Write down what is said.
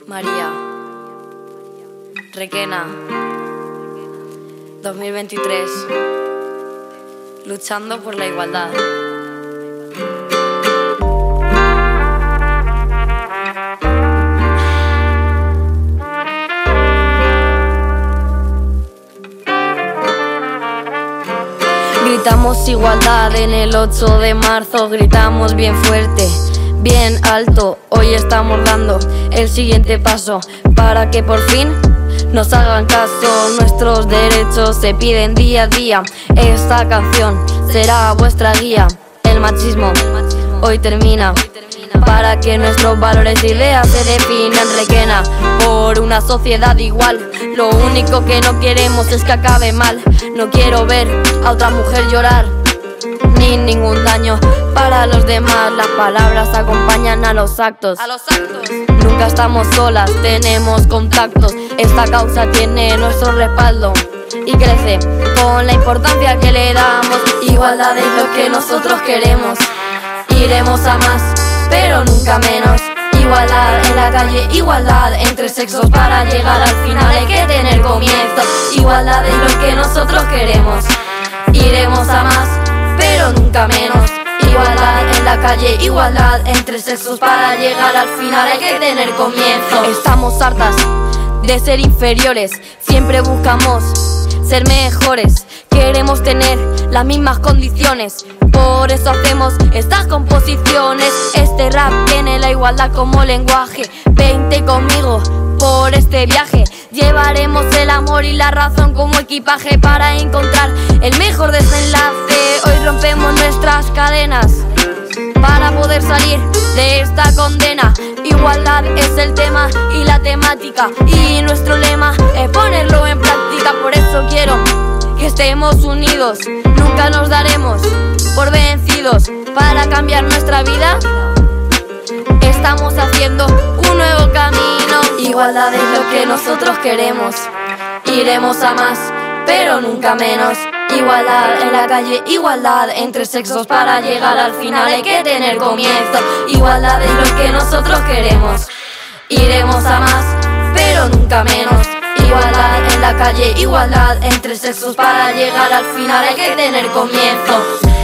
María Requena 2023, luchando por la igualdad. Gritamos igualdad en el 8 de marzo, gritamos bien fuerte, bien alto. Hoy estamos dando el siguiente paso para que por fin nos hagan caso. Nuestros derechos se piden día a día. Esta canción será vuestra guía. El machismo hoy termina, para que nuestros valores e ideas se definan. Requena por una sociedad igual. Lo único que no queremos es que acabe mal. No quiero ver a otra mujer llorar, ni ningún daño para los demás. Las palabras acompañan a los actos. Nunca estamos solas, tenemos contactos. Esta causa tiene nuestro respaldo y crece con la importancia que le damos. Igualdad es lo que nosotros queremos. Iremos a más, pero nunca menos. Igualdad en la calle, igualdad entre sexos. Para llegar al final hay que tener comienzo. Igualdad es lo que nosotros queremos. Iremos a más, pero nunca menos. Igualdad en la calle, igualdad entre sexos. Para llegar al final hay que tener comienzo. Estamos hartas de ser inferiores, siempre buscamos ser mejores. Queremos tener las mismas condiciones, por eso hacemos estas composiciones. Este rap tiene la igualdad como lenguaje. Vente conmigo por este viaje. Llevaremos el amor y la razón como equipaje para encontrar el mejor desenlace. Hoy rompemos nuestras cadenas para poder salir de esta condena. Igualdad es el tema y la temática, y nuestro lema es ponerlo en práctica. Por eso quiero que estemos unidos, nunca nos daremos por vencidos. Para cambiar nuestra vida estamos haciendo un nuevo camino. Igualdad es lo que nosotros queremos. Iremos a más, pero nunca menos. Igualdad en la calle, igualdad entre sexos. Para llegar al final hay que tener comienzo. Igualdad es lo que nosotros queremos. Iremos a más, pero nunca menos. Igualdad en la calle, igualdad entre sexos. Para llegar al final hay que tener comienzo.